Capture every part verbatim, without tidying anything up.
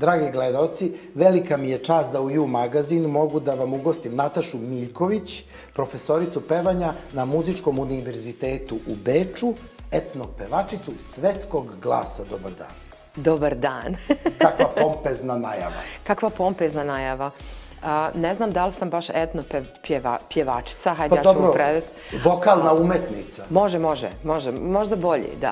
Dragi gledalci, velika mi je čast da u You magazinu mogu da vam ugostim Natašu Miljković, profesoricu pevanja na Muzičkom univerzitetu u Beču, etno pevačicu svetskog glasa. Dobar dan. Dobar dan. Kakva pompezna najava. Kakva pompezna najava. Ne znam da li sam baš etno pjevačica, hajde Pa ja ću dobro, mu prevesti. vokalna umetnica. Može, može, može. Možda bolje, da.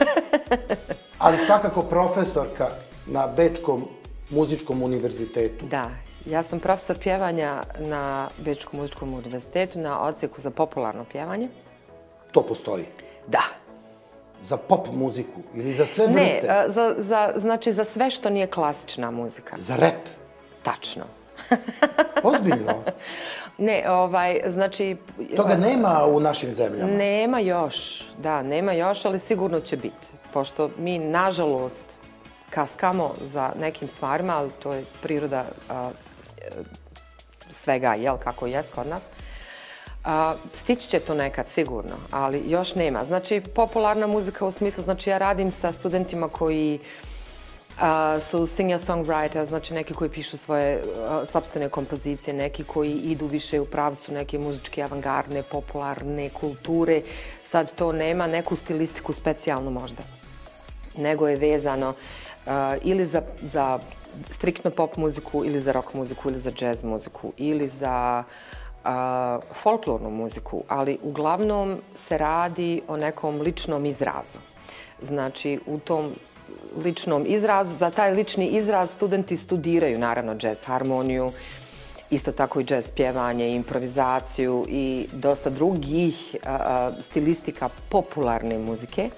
Ali svakako profesorka na Bečkom muzičkom univerzitetu. Da, ja sam profesor pjevanja na Bečkom muzičkom univerzitetu na odsjeku za popularno pjevanje. To postoji? Da. Za pop muziku ili za sve vrste? Ne, za, za, znači za sve što nije klasična muzika. Za rap? Tačno. Ozbiljno? Ne, ovaj, znači... Toga nema u našim zemljama? Nema još, da, nema još, ali sigurno će biti. Pošto mi, nažalost, kaskamo za nekim stvarima, ali to je priroda a, svega, jel, kako je kod nas. A, stići će to nekad, sigurno, ali još nema. Znači, popularna muzika u smislu, znači ja radim sa studentima koji a, su singer-songwriter, znači neki koji pišu svoje a, sopstvene kompozicije, neki koji idu više u pravcu neke muzičke avangardne, popularne kulture. Sad to nema neku stilistiku specijalnu možda, nego je vezano uh, ili za, za striktno pop muziku, ili za rock muziku, ili za jazz muziku, ili za uh, folklornu muziku, ali uglavnom se radi o nekom ličnom izrazu. Znači, u tom ličnom izrazu, za taj lični izraz studenti studiraju, naravno, jazz harmoniju, isto tako i jazz pjevanje, improvizaciju i dosta drugih uh, stilistika popularne muzike,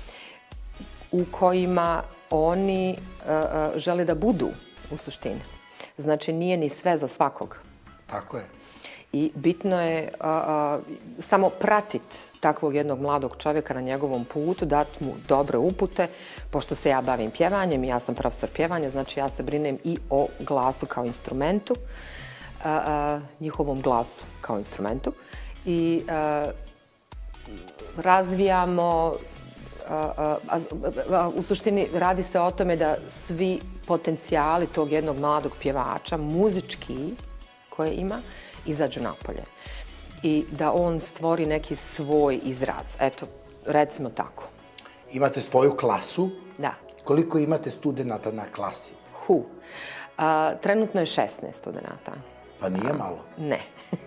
u kojima oni uh, žele da budu u suštini. Znači, nije ni sve za svakog. Tako je. I bitno je uh, uh, samo pratiti takvog jednog mladog čovjeka na njegovom putu, dati mu dobre upute, pošto se ja bavim pjevanjem i ja sam profesor pjevanja, znači ja se brinem i o glasu kao instrumentu, uh, uh, njihovom glasu kao instrumentu. I uh, razvijamo u suštini radi se o tome da svi potencijali tog jednog mladog pjevača, muzički koje ima, izađu napolje. I da on stvori neki svoj izraz. Eto, recimo tako. Imate svoju klasu? Da. Koliko imate studenata na klasi? Hu. A, trenutno je šesnaest studenata. Pa nije malo. Ne.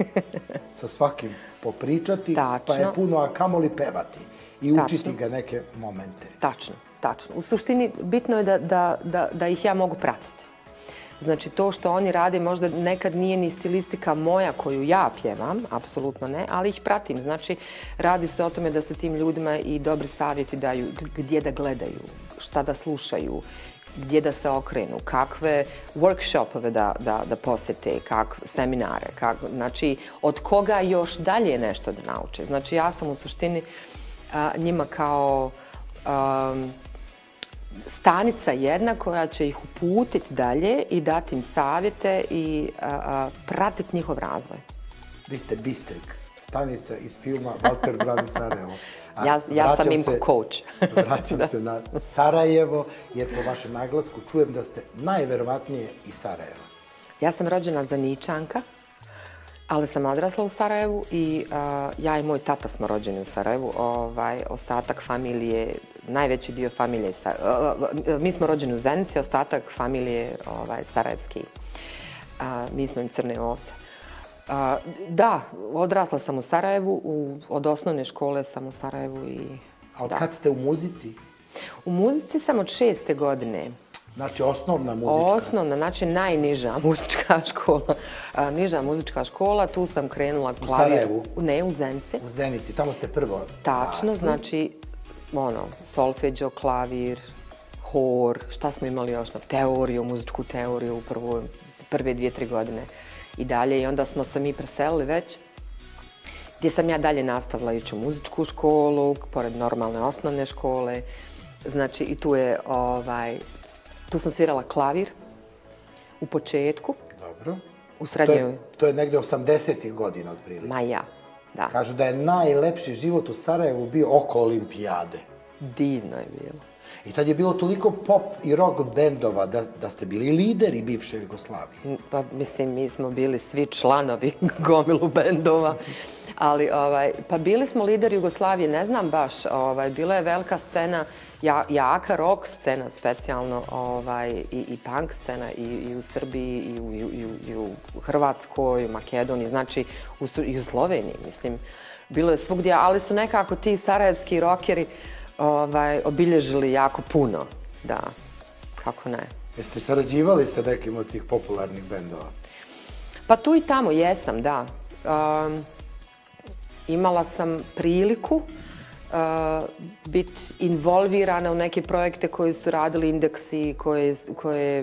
Sa svakim popričati, Tačno. Pa je puno, a kamoli pevati. I Tačno. učiti ga neke momente. Tačno, tačno. U suštini, bitno je da, da, da, da ih ja mogu pratiti. Znači, to što oni rade možda nekad nije ni stilistika moja koju ja pjevam, apsolutno ne, ali ih pratim. Znači, radi se o tome da se tim ljudima i dobri savjeti daju gdje da gledaju, šta da slušaju, gdje da se okrenu, kakve workshopove da, da, da posjete, kakve seminare, kak, znači, od koga još dalje nešto da nauče. Znači, ja sam u suštini a, njima kao um, stanica jedna koja će ih uputiti dalje i dati im savjete i a, a, pratiti njihov razvoj. Vi ste Bistrik, stanica iz filma Walter Brani Sarajevo. A ja ja sam im coach. Vraćam se na Sarajevo, jer po vašem naglasku čujem da ste najverovatnije iz Sarajeva. Ja sam rođena Zaničanka, ali sam odrasla u Sarajevu i uh, ja i moj tata smo rođeni u Sarajevu. Ovaj, ostatak familije, najveći dio familije, uh, uh, mi smo rođeni u Zenici, ostatak familije ovaj, sarajevski. Uh, mi smo im crne ovce. Uh, da, odrasla sam u Sarajevu, u, od osnovne škole sam u Sarajevu i... A od da. kad ste u muzici? U muzici sam od šeste godine. Znači osnovna muzička? Osnovna, znači najniža muzička škola. A, niža muzička škola, tu sam krenula klavir. U Sarajevu? Ne, u Zenici. U Zenici, tamo ste prvo Tačno, rasli. znači, ono, solfeđo, klavir, hor, šta smo imali još? Teoriju, muzičku teoriju u prvo, prve dvije, tri godine i dalje. I onda smo se mi preselili već, gdje sam ja dalje nastavila ići u muzičku školu, pored normalne osnovne škole. Znači, i tu je, ovaj, tu sam svirala klavir u početku. Dobro. U srednjoj... To je, to je negdje osamdesetih godina otprilike. Ma ja, da. Kažu da je najlepši život u Sarajevu bio oko olimpijade. Divno je bilo. I tad je bilo toliko pop i rock bendova da ste bili lideri bivše Jugoslavije. Pa mislim, mi smo bili svi članovi gomilu bendova. Ali, pa bili smo lideri Jugoslavije, ne znam baš, bila je velika scena, jaka rock scena specijalno i punk scena i u Srbiji i u Hrvatskoj, u Makedoniji, znači i u Sloveniji, mislim. Bilo je svugdje, ali su nekako ti sarajevski rockeri obilježili jako puno, da, kako ne. Jeste sarađivali sa nekim od tih popularnih bendova? Pa tu i tamo jesam, da. Imala sam priliku biti involvirana u neke projekte koje su radili Indeksi, koje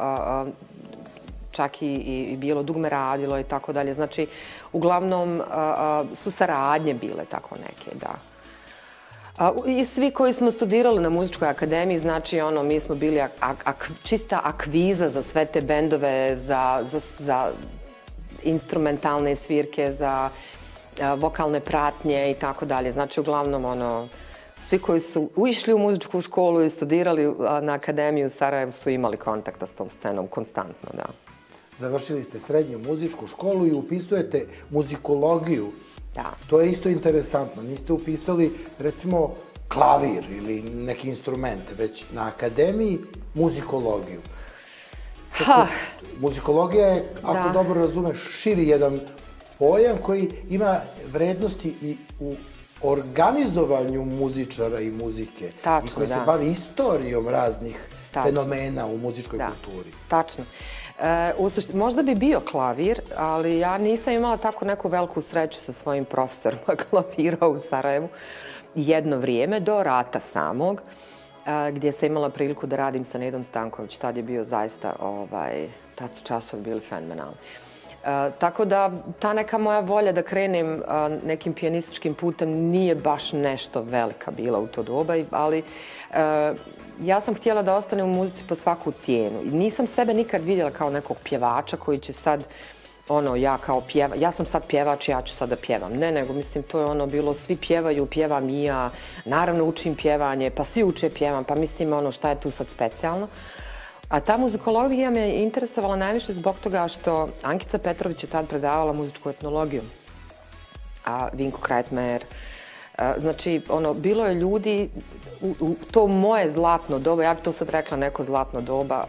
čak i Bijelo dugme radilo i tako dalje. Znači, uglavnom su saradnje bile tako neke, da. I svi koji smo studirali na muzičkoj akademiji, znači ono, mi smo bili čista akviza za sve te bendove, za instrumentalne svirke, za vokalne pratnje i tako dalje. Znači, uglavnom, ono, svi koji su išli u muzičku školu i studirali na akademiju u Sarajevu su imali kontakta s tom scenom konstantno, da. Završili ste srednju muzičku školu i upisujete muzikologiju. Da. To je isto interesantno. Niste upisali, recimo, klavir ili neki instrument, već na akademiji muzikologiju. Muzikologija je, ako dobro razumeš, širi jedan pojam koji ima vrednosti i u organizovanju muzičara i muzike. Tačno, da. I koji se bavi istorijom raznih fenomena u muzičkoj kulturi. Tačno. Možda bi bio klavir, ali ja nisam imala tako neku veliku sreću sa svojim profesorima klavira u Sarajevu jedno vrijeme, do rata samog, gdje sam imala priliku da radim sa Nedom Stanković. Tad je bio zaista, tad su časovi bili fenomenalni. Tako da ta neka moja volja da krenem nekim pijanističkim putem nije baš nešto velika bila u to doba, ali ja sam htjela da ostanem u muzici po svaku cijenu. Nisam sebe nikad vidjela kao nekog pjevača koji će sad, ono, ja kao pjevač, ja sam sad pjevač, ja ću sad da pjevam. Ne, nego mislim to je ono bilo, svi pjevaju, pjevam i ja, naravno učim pjevanje, pa svi uče pjevam, pa mislim ono šta je tu sad specijalno. A ta muzikologija me je interesovala najviše zbog toga što Ankica Petrović je tad predavala muzičku etnologiju, a Vinko Krajtmajer. Znači, ono, bilo je ljudi, u to moje zlatno doba, ja bih to sad rekla neko zlatno doba,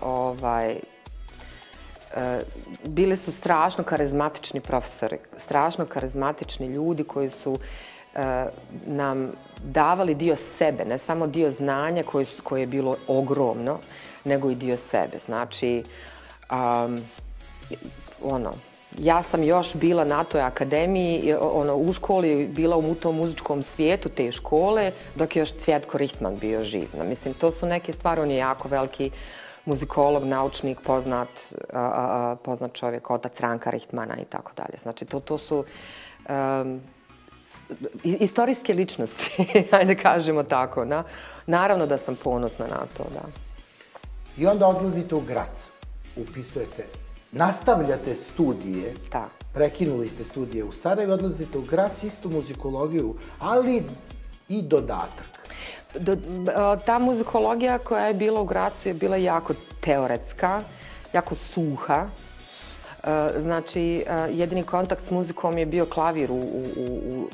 bili su strašno karizmatični profesori, strašno karizmatični ljudi koji su nam davali dio sebe, ne samo dio znanja koje je bilo ogromno, nego i dio sebe. Znači, ono, ja sam još bila na toj akademiji, u školi, bila u tom muzičkom svijetu te škole, dok je još Cvjetko Rihtman bio živ. Mislim, to su neke stvari, on je jako veliki muzikolog, naučnik, poznat čovjek, otac Ranka Rihtmana i tako dalje. Znači, to su istorijske ličnosti, ajde kažemo tako. Naravno da sam ponosna na to, da. I onda odlazite u Grac, upisujete, nastavljate studije, prekinuli ste studije u Sarajevu, odlazite u Grac, istu muzikologiju, ali i dodatak. Ta muzikologija koja je bila u Gracu je bila jako teoretska, jako suha. Znači, jedini kontakt s muzikom je bio klavir u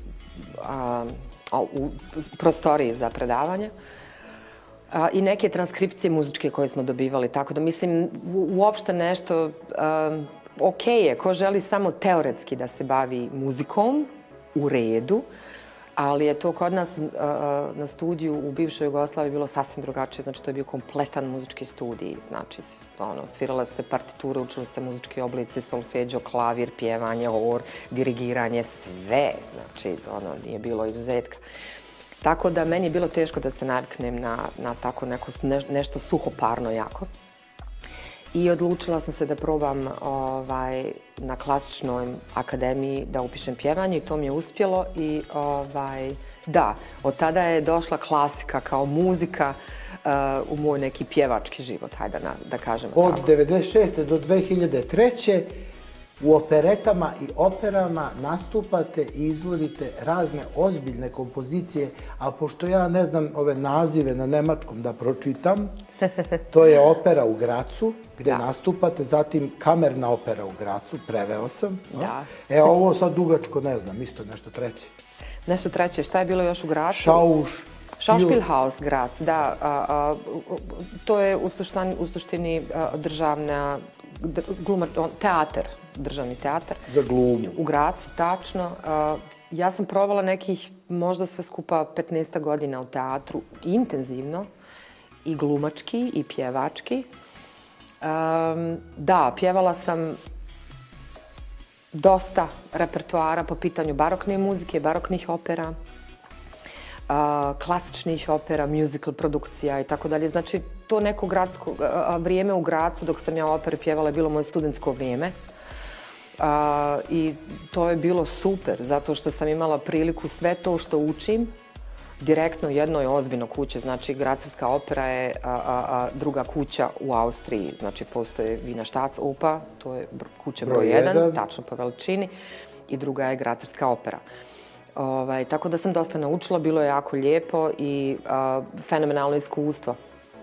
prostoriji za predavanje i neke transkripcije muzičke koje smo dobivali. Tako da, mislim, uopšte nešto ok je. Ko želi samo teoretski da se bavi muzikom, u redu, ali je to kod nas na studiju u bivšoj Jugoslaviji bilo sasvim drugačije. Znači, to je bio kompletan muzički studij. Znači, svirale su se partiture, učili se muzički oblici, solfeđo, klavir, pjevanje, hor, dirigiranje, sve. Znači, ono, nije bilo izuzetka. Tako da meni je bilo teško da se naviknem na tako nešto suhoparno jako. I odlučila sam se da probam na klasičnoj akademiji da upišem pjevanje i to mi je uspjelo. I da, od tada je došla klasika kao muzika u moj neki pjevački život, hajde da kažemo tako. Od devedeset šeste do dve hiljade treće u operetama i operama nastupate i izvodite razne ozbiljne kompozicije, a pošto ja ne znam ove nazive na nemačkom da pročitam, to je opera u Gracu, gde nastupate, zatim kamerna opera u Gracu, preveo sam. E, ovo sad dugačko ne znam, isto nešto treće. Nešto treće, šta je bilo još u Gracu? Šauš. Schauspielhaus Graz, da. To je u suštini državna, teatar, državni teatar. Za glumu. U Gracu, tačno. Ja sam provala nekih, možda sve skupa petnaest godina u teatru, intenzivno, i glumački, i pjevački. Da, pjevala sam dosta repertoara po pitanju barokne muzike, baroknih opera, klasičnih opera, musical produkcija i tako dalje. Znači, to neko gradsko vrijeme u Gracu dok sam ja opere pjevala je bilo moje studentsko vrijeme. I to je bilo super, zato što sam imala priliku sve to što učim direktno u jednoj ozbiljnoj kući. Znači, Grazerska opera je druga kuća u Austriji. Znači, postoje Wiener Staatsoper, to je kuća broj jedan, tačno po veličini, i druga je Grazerska opera. Tako da sam dosta naučila, bilo je jako lijepo i fenomenalno iskustvo.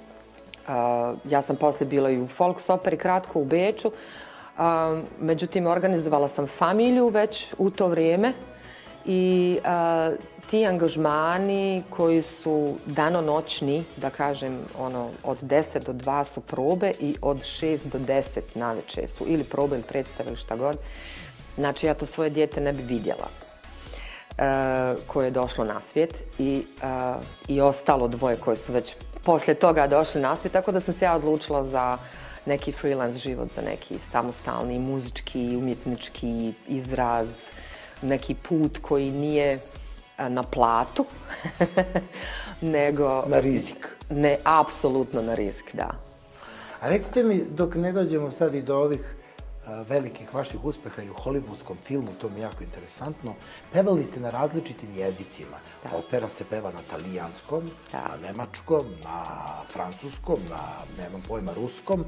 Ja sam poslije bila i u Volksoperi kratko u Beču, međutim organizovala sam familiju već u to vrijeme i ti angažmani koji su danonoćni, da kažem, od deset do dva su probe i od šest do deset navečer su ili probe ili predstave ili šta god. Znači, ja to svoje dijete ne bi vidjela koje je došlo na svijet i ostalo dvoje koje su već poslije toga došli na svijet, tako da sam se ja odlučila za neki freelance život, za neki samostalni muzički, umjetnički izraz, neki put koji nije na platu, nego... Na rizik. Ne, apsolutno na rizik, da. A recite mi, dok ne dođemo sad i do ovih velikih vaših uspeha i u hollywoodskom filmu, to mi je jako interesantno, pevali ste na različitim jezicima. Opera se peva na talijanskom, na nemačkom, na francuskom, na, nemam pojma, ruskom.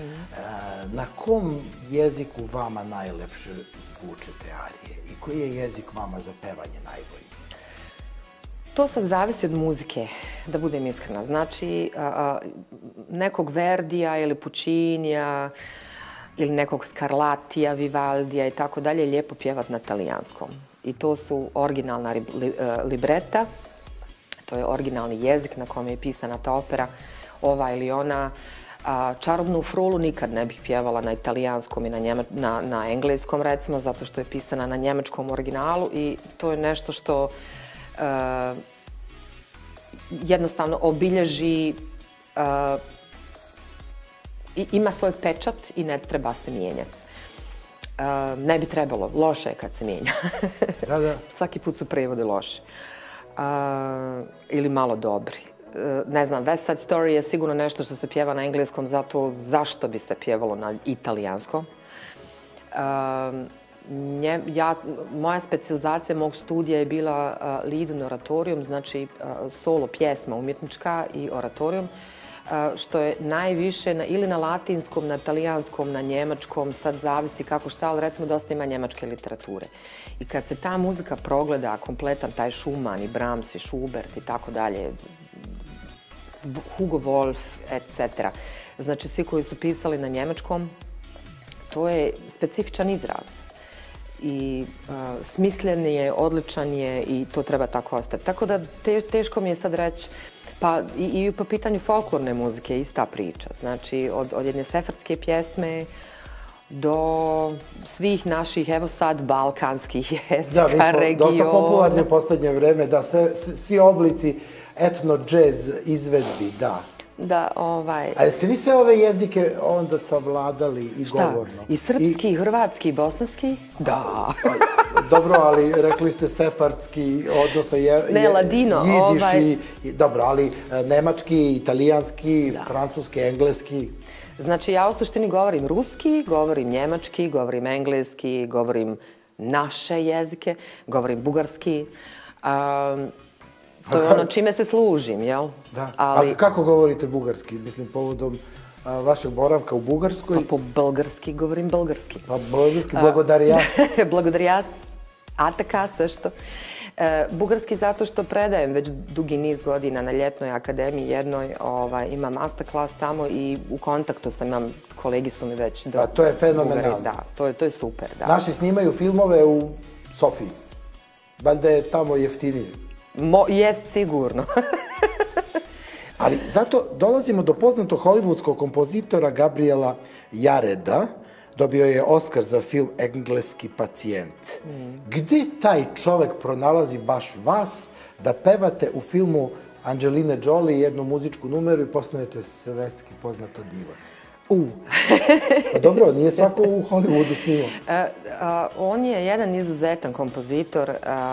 Na kom jeziku vama najlepše zvuče te arije i koji je jezik vama za pevanje najbolji? To sad zavisi od muzike, da budem iskrena. Znači, nekog Verdija ili Puccinija, ili nekog Scarlattija, Vivaldija i tako dalje, lijepo pjevat na talijanskom. I to su originalna libreta, to je originalni jezik na kojem je pisana ta opera, ova ili ona. Čarobnu frulu nikad ne bih pjevala na italijanskom i na engleskom, recimo, zato što je pisana na njemačkom originalu i to je nešto što jednostavno obilježi, ima svoj pečat i ne treba se mijenjati. Ne bi trebalo, loše je kad se mijenja. Da, da. Svaki put su prevodi loši. Ili malo dobri. Ne znam, West Side Story je sigurno nešto što se pjeva na engleskom, zato zašto bi se pjevalo na italijanskom. Moja specijalizacija mog studija je bila lead in oratorium, znači solo pjesma umjetnička i oratorium, što je najviše ili na latinskom, na talijanskom, na njemačkom, sad zavisi kako šta, ali recimo dosta ima njemačke literature. I kad se ta muzika progleda, kompletan taj Schumann i Brahms i Schubert i tako dalje, Hugo Wolf, et cetera. Znači, svi koji su pisali na njemačkom, to je specifičan izraz. I smislen je, odličan je i to treba tako ostati. Tako da teško mi je sad reći, pa i po pitanju folklorne muzike ista priča. Znači, od jedne sefardske pjesme do svih naših, evo sad, balkanskih jezika, regiona. Da, mi smo dosta popularni u posljednje vreme, da, svi oblici etno-džez izvedbi, da. Da, ovaj... A jeste vi sve ove jezike onda savladali i govorno? Šta? I srpski, i hrvatski, i bosanski? Da. Dobro, ali rekli ste sefardski, odnosno jidiš i... Dobro, ali nemački, italijanski, francuski, engleski... Znači, ja u suštini govorim ruski, govorim njemački, govorim engleski, govorim naše jezike, govorim bugarski. To je ono čime se služim, jel? Da. A kako govorite bugarski? Mislim, povodom vašeg boravka u Bugarskoj? Pa po bulgarski govorim bulgarski. Pa bulgarski blagodarijat. Blagodarijat, ataka, sve što. Bugarski zato što predajem već dugi niz godina na ljetnoj akademiji jednoj, imam masterclass tamo i u kontaktu sam, imam, kolegi su mi već do... A to je fenomenalno. Da, to je super, da. Naši snimaju filmove u Sofiji. Valjda je tamo jeftinije. Jest sigurno. Ali zato dolazimo do poznatog hollywoodskog kompozitora Gabriela Jareda. Dobio je Oskar za film Engleski pacijent. Gde taj čovek pronalazi baš vas da pevate u filmu Angeline Jolie jednu muzičku numeru i postanete svetski poznata diva? U. Pa dobro, nije svako u Hollywoodu snimao. On je jedan izuzetan kompozitor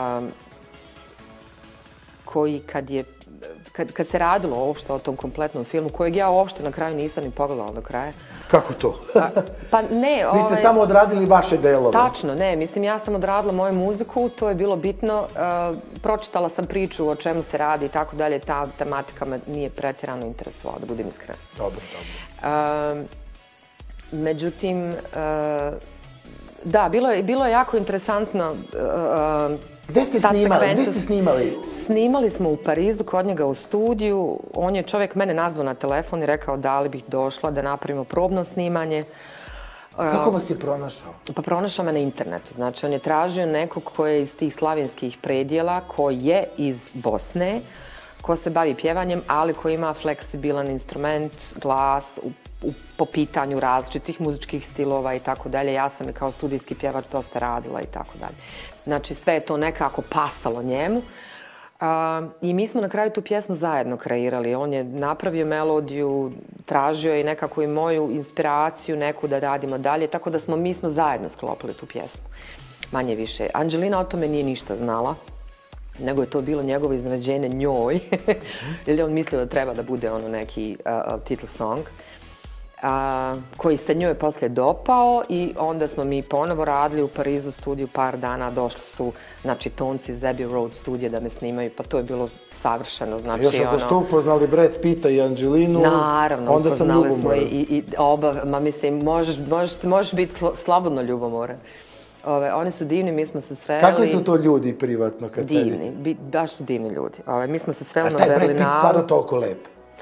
koji kad je, kad se radilo uopšte o tom kompletnom filmu, kojeg ja uopšte na kraju nisam ni pogledala do kraja. Kako to? Pa ne... Vi ste samo odradili vaše delove. Tačno, ne. Mislim, ja sam odradila moju muziku, to je bilo bitno. Pročitala sam priču o čemu se radi i tako dalje. Ta tematika me nije pretjerano interesovala, da budem iskrena. Dobro, dobro. Međutim, da, bilo je jako interesantno. Gde ste snimali? Gde ste snimali? Snimali smo u Parizu, kod njega u studiju. On je čovjek mene nazvao na telefon i rekao da li bih došla da napravimo probno snimanje. Kako vas je pronašao? Pa pronašao me na internetu. Znači, on je tražio nekog ko je iz tih slavinskih predjela, ko je iz Bosne, ko se bavi pjevanjem, ali ko ima fleksibilan instrument, glas, po pitanju različitih muzičkih stilova i tako dalje. Ja sam i kao studijski pjevač dosta radila i tako dalje. Znači, sve je to nekako pasalo njemu. I mi smo na kraju tu pjesmu zajedno kreirali. On je napravio melodiju, tražio je nekako i moju inspiraciju, neku da radimo dalje, tako da smo, mi smo zajedno sklopili tu pjesmu. Manje više. Angelina o tome nije ništa znala, nego je to bilo njegovo iznenađenje njoj, jer je on mislio da treba da bude ono neki title song, koji se njoj poslije dopao i onda smo mi ponovo radili u Parizu studiju par dana, došli su, znači, tonci iz Abbey Road studija da me snimaju, pa to je bilo savršeno, znači, ono... Još ako ste upoznali Brad Pitta i Angelinu, naravno, onda sam upoznali ljubomoran. smo i oba, ma mislim, možeš biti slobodno ljubomoran. Oni su divni, mi smo se sreli... Kakvi su to ljudi privatno kad sedite? Divni, baš su divni ljudi. Mi smo se sreli na Berlinaru. A taj Berlinaru. Brad Pitt stvarno toliko lep?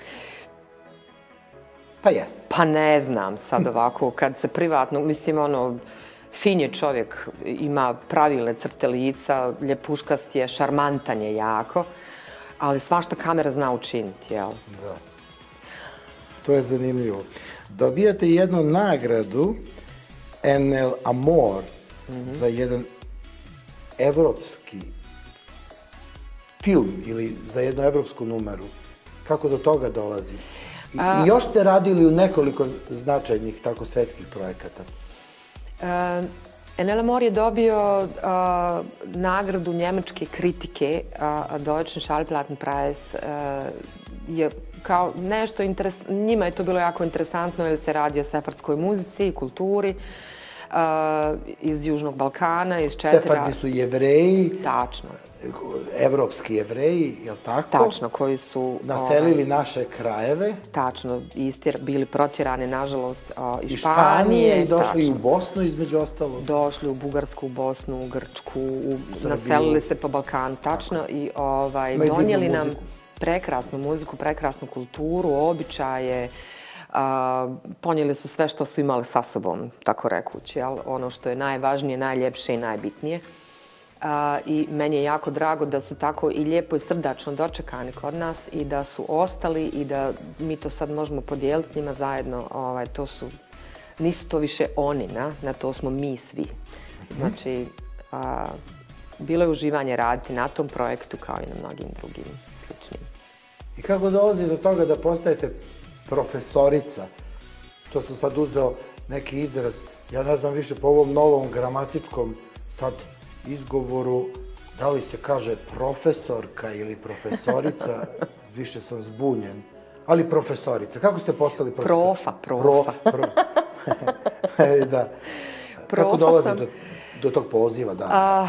Pa jeste. Pa ne znam sad ovako, kad se privatno, mislim ono, fin je čovjek, ima pravilne crte lica, ljepuškast je, šarmantan je jako, ali svašta kamera zna učiniti, jel? Da. To je zanimljivo. Dobijate jednu nagradu En el Amor za jedan evropski film ili za jednu evropsku numeru. Kako do toga dolazi? I još ste radili u nekoliko značajnih tako svetskih projekata. En el Amor je dobio nagradu njemačke kritike, Deutschen Schallplattenpreis, je kao nešto, njima je to bilo jako interesantno jer se radi o sefardskoj muzici i kulturi iz Južnog Balkana, iz četiri... Sefardi su Jevreji. Tačno. Evropski Jevreji, je li tako? Tačno, koji su... Naselili naše krajeve. Tačno, bili protjerani, nažalost, iz Španije. Iz Španije i došli u Bosnu, između ostalo. Došli u Bugarsku, u Bosnu, u Grčku, naselili se po Balkanu, tačno, i donijeli nam prekrasnu muziku, prekrasnu kulturu, običaje. Ponijeli su sve što su imali sa sobom, tako rekući, ono što je najvažnije, najljepše i najbitnije. I meni je jako drago da su tako i lijepo i srdačno dočekani kod nas i da su ostali i da mi to sad možemo podijeliti s njima zajedno. Nisu to više oni, na to smo mi svi. Znači, bilo je uživanje raditi na tom projektu kao i na mnogim drugim sličnim. I kako dolazi do toga da postajete profesorica? To sam sad uzeo neki izraz, ja ne znam više po ovom novom gramatičkom sad izgovoru, da li se kaže profesorka ili profesorica, više sam zbunjen, ali profesorica. Kako ste postali profesorica? Profa, profa. Da. Kako dolazi do tog poziva?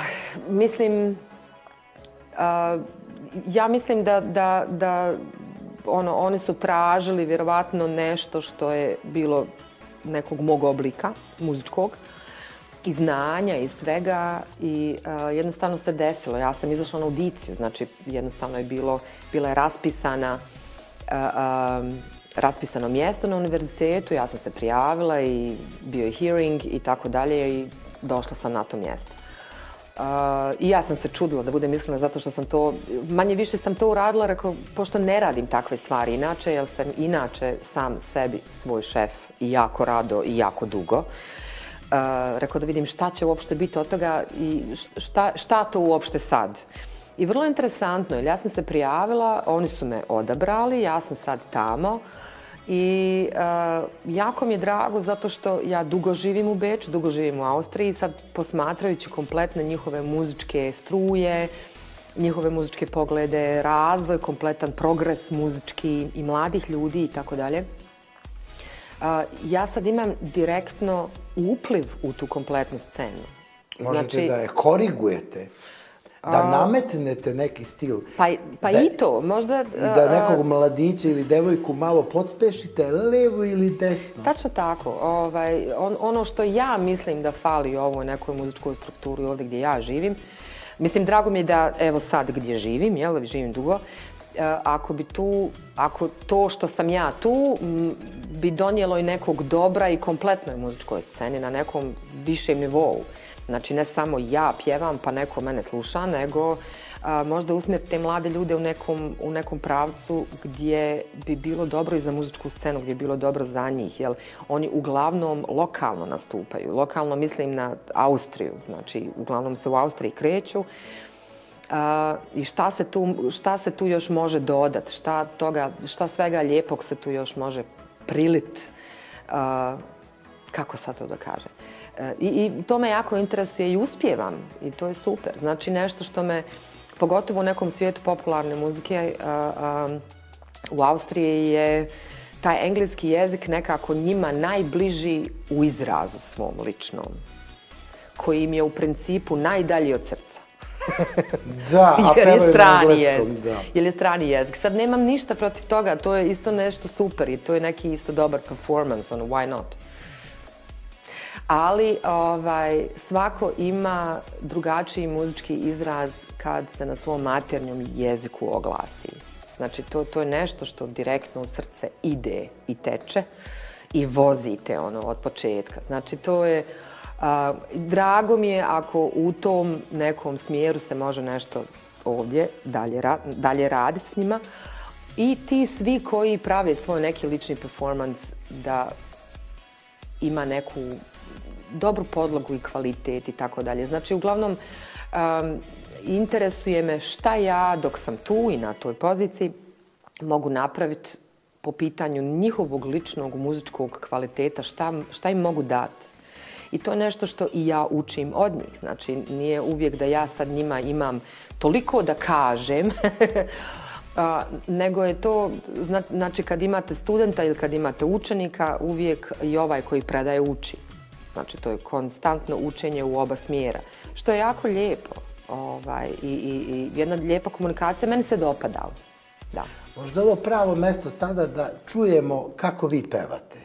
Mislim, ja mislim da ono, oni su tražili vjerovatno nešto što je bilo nekog mog oblika muzičkog i znanja i svega i uh, jednostavno se desilo. Ja sam izašla na audiciju, znači jednostavno je bilo, bila je raspisana, uh, um, raspisano mjesto na univerzitetu, ja sam se prijavila i bio je hearing i tako dalje i došla sam na to mjesto. Uh, I ja sam se čudila, da budem iskrena, zato što sam to, manje više sam to uradila, rekao, pošto ne radim takve stvari inače, jer sam inače sam sebi svoj šef i jako rado i jako dugo. Uh, rekao da vidim šta će uopšte biti od toga i šta, šta to uopšte sad. I vrlo interesantno, jer ja sam se prijavila, oni su me odabrali, ja sam sad tamo. I uh, jako mi je drago zato što ja dugo živim u Beču, dugo živim u Austriji, sad posmatrajući kompletne njihove muzičke struje, njihove muzičke poglede, razvoj, kompletan progres muzički i mladih ljudi i tako dalje. Ja sad imam direktno upliv u tu kompletnu scenu. Možete znači, da je korigujete? Da nametnete neki stil. Pa, pa da, i to, možda... I da nekog mladića ili devojku malo podspešite, levo ili desno. Tačno tako. Ovaj, on, ono što ja mislim da fali u ovoj nekoj muzičkoj strukturi ovdje gdje ja živim, mislim, drago mi je da, evo sad gdje živim, jel, živim dugo, ako bi tu, ako to što sam ja tu, bi donijelo i nekog dobra i kompletnoj muzičkoj sceni na nekom višem nivou. Znači, ne samo ja pjevam pa neko mene sluša, nego a, možda usmjeriti te mlade ljude u nekom, u nekom pravcu gdje bi bilo dobro i za muzičku scenu, gdje bi bilo dobro za njih. Jer oni uglavnom lokalno nastupaju. Lokalno mislim na Austriju, znači uglavnom se u Austriji kreću. A, I šta se, tu, šta se tu još može dodati, šta, toga, šta svega lijepog se tu još može prilit, a, kako sad to da kažem. I, I to me jako interesuje i uspijevam i to je super. Znači nešto što me, pogotovo u nekom svijetu popularne muzike, a, a, u Austriji je taj engleski jezik nekako njima najbliži u izrazu svom ličnom, koji im je u principu najdalji od srca. Da, a pevaju na engleskom, da. Jer je strani jezik. Sad nemam ništa protiv toga, to je isto nešto super i to je neki isto dobar performance, ono, why not? Ali ovaj, svako ima drugačiji muzički izraz kad se na svom maternjem jeziku oglasi. Znači, to, to je nešto što direktno u srce ide i teče i vozite ono, od početka. Znači, to je... A, drago mi je ako u tom nekom smjeru se može nešto ovdje dalje, ra dalje raditi s njima. I ti svi koji prave svoj neki lični performans da ima neku dobru podlogu i kvalitet i tako dalje. Znači, uglavnom, um, interesuje me šta ja, dok sam tu i na toj poziciji, mogu napraviti po pitanju njihovog ličnog muzičkog kvaliteta, šta, šta im mogu dati. I to je nešto što i ja učim od njih. Znači, nije uvijek da ja sad njima imam toliko da kažem, a, nego je to, znači, kad imate studenta ili kad imate učenika, uvijek i ovaj koji predaje uči. Znači, to je konstantno učenje u oba smjera, što je jako lijepo. Ovaj, i, i, i jedna lijepa komunikacija, meni se dopadala. Da. Možda je ovo pravo mjesto sada da čujemo kako vi pevate.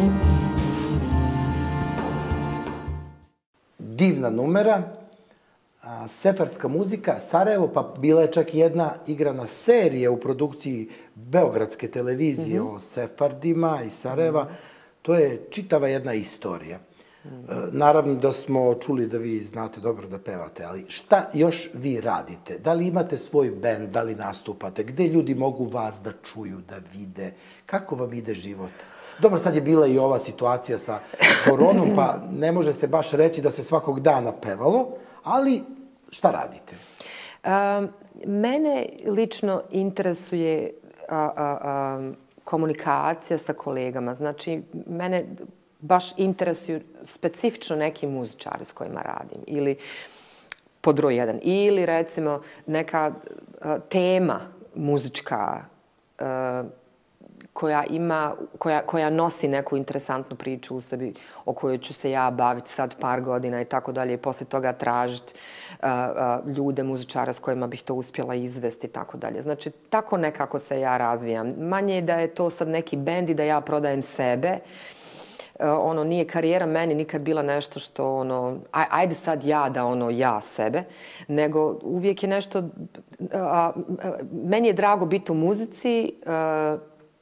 Divna numera, sefardska muzika, Sarajevo, pa bila je čak i jedna igrana serija u produkciji Beogradske televizije o Sefardima iz Sarajeva. To je čitava jedna istorija. Naravno da smo čuli da vi znate dobro da pevate, ali šta još vi radite? Da li imate svoj bend, da li nastupate? Gde ljudi mogu vas da čuju, da vide? Kako vam ide život? Dobro, sad je bila i ova situacija sa koronom, pa ne može se baš reći da se svakog dana pevalo, ali šta radite? Mene lično interesuje komunikacija sa kolegama. Znači, mene baš interesuju specifično neki muzičari s kojima radim. Ili pod broj jedan. Ili recimo neka tema muzička koja ima, koja, koja nosi neku interesantnu priču u sebi o kojoj ću se ja baviti sad par godina i tako dalje i posle toga tražiti uh, uh, ljude, muzičara s kojima bih to uspjela izvesti i tako dalje. Znači, tako nekako se ja razvijam. Manje je da je to sad neki bend i da ja prodajem sebe. Uh, ono, nije karijera meni nikad bila nešto što, ono, aj, ajde sad ja da, ono, ja sebe, nego uvijek je nešto, uh, uh, meni je drago biti u muzici, uh,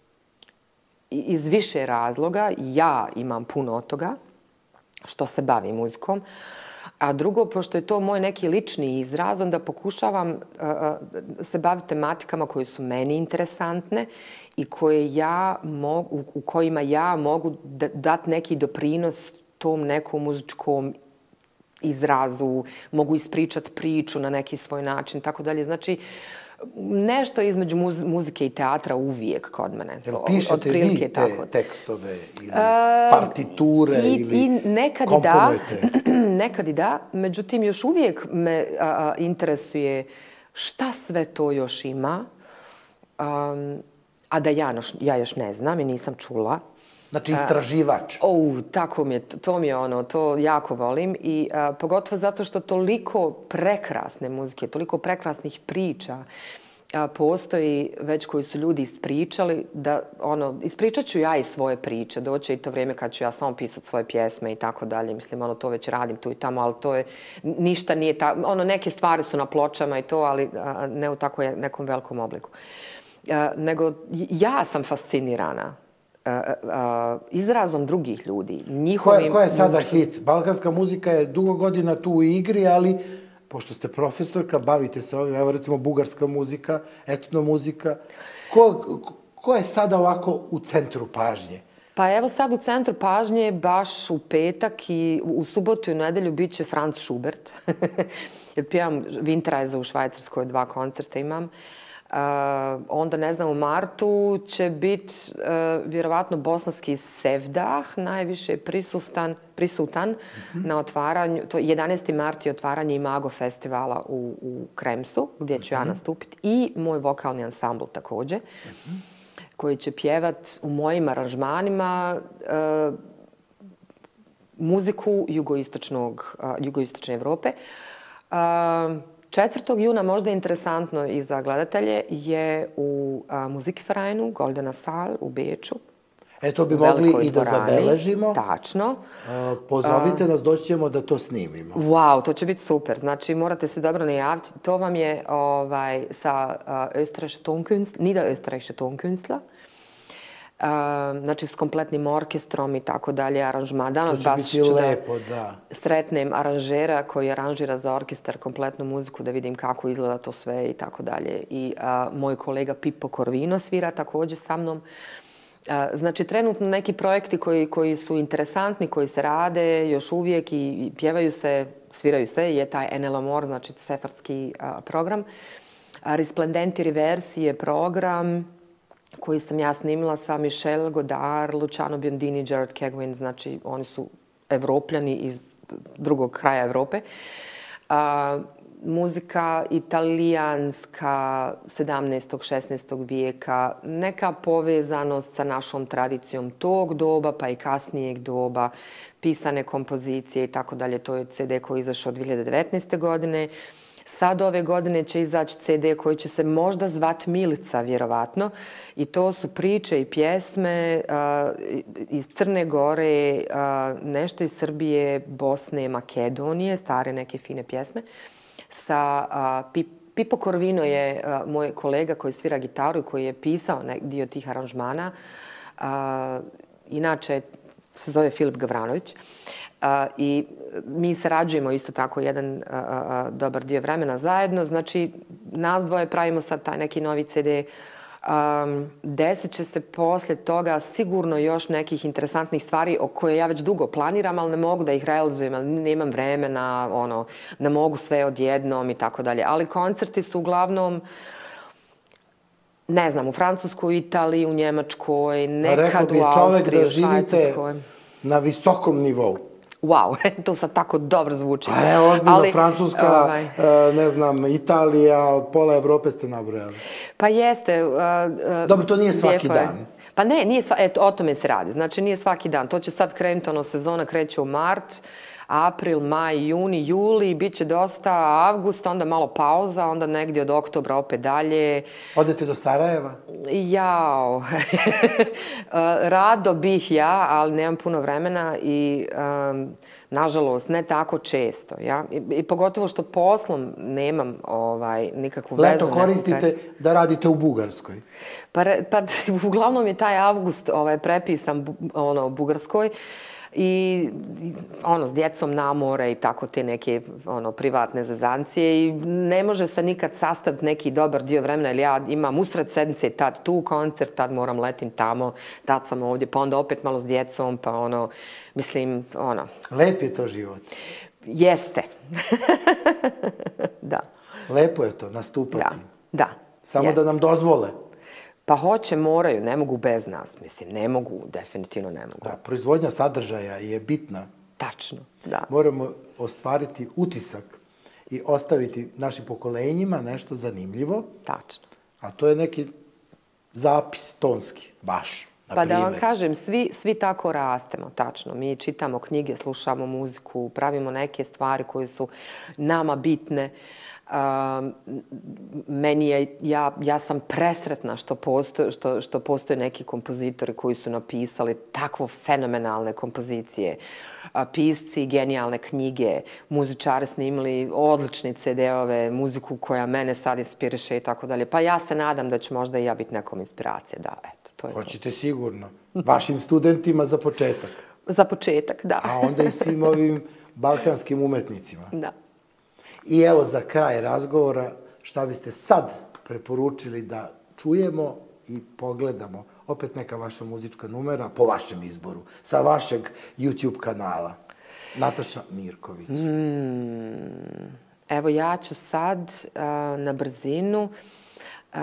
iz više razloga. Ja imam puno od toga što se bavim muzikom. A drugo, pošto je to moj neki lični izraz, onda pokušavam se baviti tematikama koje su meni interesantne i koje ja mogu, u kojima ja mogu dati neki doprinos tom nekom muzičkom izrazu, mogu ispričati priču na neki svoj način, tako dalje. Znači, nešto između muzike i teatra uvijek kod mene. Jel pišete vi te tekstove ili partiture ili komponujete? Nekad i da. Međutim, još uvijek me interesuje šta sve to još ima, a da ja još ne znam i nisam čula. Znači, istraživač. O, tako mi je, to mi je ono, to jako volim i pogotovo zato što toliko prekrasne muzike, toliko prekrasnih priča postoji već koji su ljudi ispričali, da, ono, ispričat ću ja i svoje priče, doće i to vrijeme kad ću ja samo pisati svoje pjesme i tako dalje, mislim, ono, to već radim tu i tamo, ali to je, ništa nije tako, ono, neke stvari su na pločama i to, ali ne u tako nekom velikom obliku. Nego, ja sam fascinirana izrazom drugih ljudi, njihovim... Ko je sada hit? Balkanska muzika je dugo godina tu u igri, ali pošto ste profesorka, bavite se ovim, evo recimo bugarska muzika, etnomuzika. Ko je sada ovako u centru pažnje? Pa evo sad u centru pažnje baš u petak i u subotu i nedelju bit će Franz Schubert. Jer pjevam Winterreise u Švajcarskoj, dva koncerta imam. Onda, ne znam, u martu će biti vjerovatno bosanski Sevdah, najviše prisutan na otvaranju. To jedanaesti mart je otvaranje Imago festivala u Kremsu, gdje ću ja nastupiti. I moj vokalni ansambl također, koji će pjevat u mojim aranžmanima muziku jugoistočne Evrope. četvrtog juna, možda interesantno i za gledatelje, je u Musikvereinu Goldena Sal u Beču. E, to bi mogli i da zabeležimo. Tačno. Pozovite nas, doći ćemo da to snimimo. Wow, to će biti super. Znači, morate se dobro najaviti. To vam je sa Niederösterreichische Tonkünstler. Znači, s kompletnim orkestrom i tako dalje, aranžma. To će biti lepo, da. Sretnem aranžera koji aranžira za orkestar kompletnu muziku, da vidim kako izgleda to sve i tako dalje. I moj kolega Pippo Corvino svira također sa mnom. Znači, trenutno neki projekti koji su interesantni, koji se rade još uvijek i pjevaju se, sviraju se, je taj En el Amor, znači sefardski program. Risplendenti Riversi je program koji sam ja snimila sa Michel Godard, Luciano Biondini, Jared Keguin, znači oni su Evropljani iz drugog kraja Evrope. Muzika italijanska sedamnaestog šesnaestog vijeka, neka povezanost sa našom tradicijom tog doba, pa i kasnijeg doba, pisane kompozicije i tako dalje. To je ce de koji je izašao dvije hiljade devetnaeste. godine. Sad ove godine će izaći ce de koji će se možda zvat Milica, vjerovatno. I to su priče i pjesme uh, iz Crne Gore, uh, nešto iz Srbije, Bosne, Makedonije, stare neke fine pjesme. Sa uh, Pip Pipo Korvino je uh, moj kolega koji svira gitaru i koji je pisao nek, dio tih aranžmana. Uh, inače, se zove Filip Gavranović. Uh, I mi sarađujemo isto tako jedan uh, uh, dobar dio vremena zajedno. Znači, nas dvoje pravimo sad taj neki novi ce de. Um, desit će se poslije toga sigurno još nekih interesantnih stvari o koje ja već dugo planiram, ali ne mogu da ih realizujem, ali nemam vremena, ono, ne mogu sve odjednom i tako dalje. Ali koncerti su uglavnom, ne znam, u Francuskoj, Italiji, u Njemačkoj, nekad u Austriji, u Švajcarskoj. Na visokom nivou. Wow, to sad tako dobro zvuči. A je, ozbiljno, Francuska, ovaj, ne znam, Italija, pola Evrope ste nabrojali. Pa jeste. Uh, Dobro, to nije svaki dan. Je. Pa ne, nije sva, eto, o tome se radi. Znači, nije svaki dan. To će sad krenuti, ono, sezona kreće u mart, april, maj, juni, juli, bit će dosta avgust, onda malo pauza, onda negdje od oktobra opet dalje. Odete do Sarajeva? Jao. Rado bih ja, ali nemam puno vremena i um, nažalost ne tako često. Ja? I, i pogotovo što poslom nemam ovaj, nikakvu vezu. Leto koristite nekakve... da radite u Bugarskoj? Pa, pa uglavnom je taj avgust ovaj, prepisan ono, u Bugarskoj. I ono, s djecom na more i tako te neke ono, privatne zazancije i ne može se nikad sastaviti neki dobar dio vremena, jer ja imam usred sedmice tad tu koncert, tad moram letim tamo, tad sam ovdje, pa onda opet malo s djecom, pa ono, mislim, ono... Lep je to život. Jeste. Da. Lepo je to, nastupati. Da, da. Samo jeste. Da nam dozvole. Pa hoće, moraju, ne mogu bez nas, mislim, ne mogu, definitivno ne mogu. Da, proizvodnja sadržaja je bitna. Tačno, da. Moramo ostvariti utisak i ostaviti našim pokolenjima nešto zanimljivo. Tačno. A to je neki zapis tonski, baš, na Pa primjer. da vam kažem, svi, svi tako rastemo, tačno. Mi čitamo knjige, slušamo muziku, pravimo neke stvari koje su nama bitne. Um, meni je, ja, ja sam presretna što postoje, što, što postoje neki kompozitori koji su napisali takvo fenomenalne kompozicije. A, pisci, genijalne knjige, muzičari snimili odlične ce de-ove, muziku koja mene sad inspiriše i tako dalje. Pa ja se nadam da ću možda i ja biti nekom inspiracije. Da, eto, to je Hoćete to. Sigurno. Vašim studentima za početak. Za početak, da. A onda i svim ovim balkanskim umetnicima. Da. I evo za kraj razgovora, šta biste sad preporučili da čujemo i pogledamo? Opet neka vaša muzička numera po vašem izboru, sa vašeg YouTube kanala. Nataša Mirković. Mm, evo ja ću sad uh, na brzinu. Uh,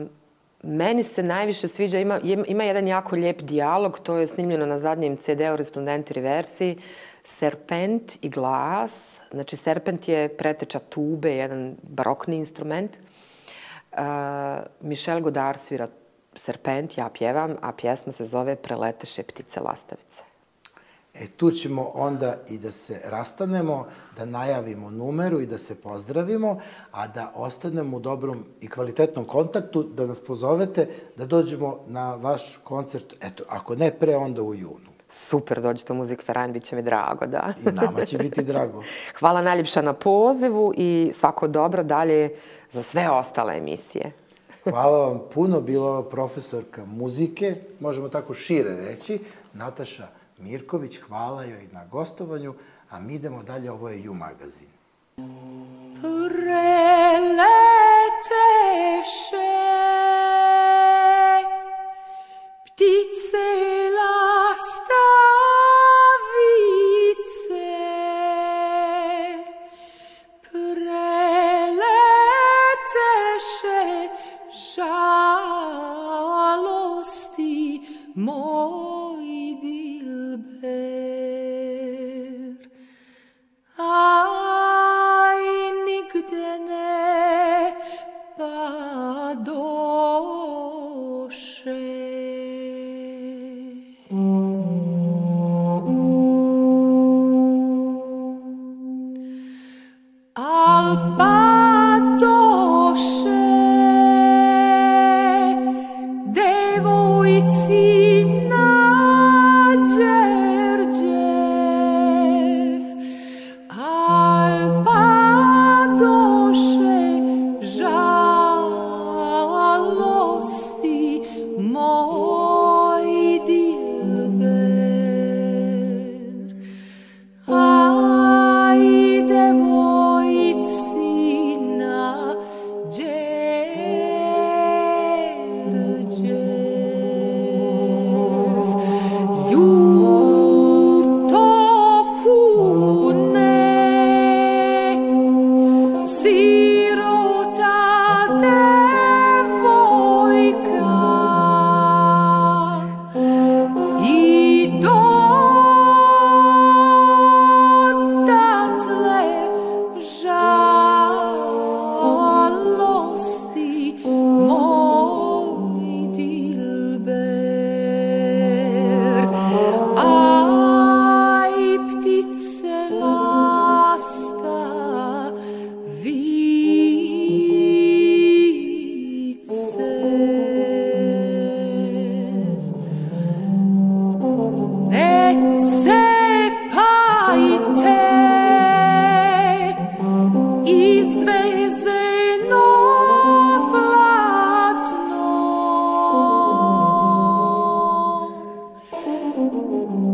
meni se najviše sviđa, ima, ima jedan jako lijep dijalog, to je snimljeno na zadnjem ce de-u Resplendenti Reversi, Serpent i glas. Znači, serpent je preteča tube, jedan barokni instrument. Uh, Michel Godard svira serpent, ja pjevam, a pjesma se zove Preleteše ptice lastavice. E, tu ćemo onda i da se rastanemo, da najavimo numeru i da se pozdravimo, a da ostanemo u dobrom i kvalitetnom kontaktu, da nas pozovete, da dođemo na vaš koncert, eto, ako ne pre, onda u junu. Super, dođite u Muzik Verein, bit će mi drago, da. I nama će biti drago. Hvala najljepša na pozivu i svako dobro dalje za sve ostale emisije. Hvala vam puno, bila profesorka muzike, možemo tako šire reći, Nataša Mirković, hvala joj na gostovanju, a mi idemo dalje, ovo je You Magazin. Preleteše ptice lastavice, preleteše žalosti moj dilber. Aj, nigde ne pado Thank you.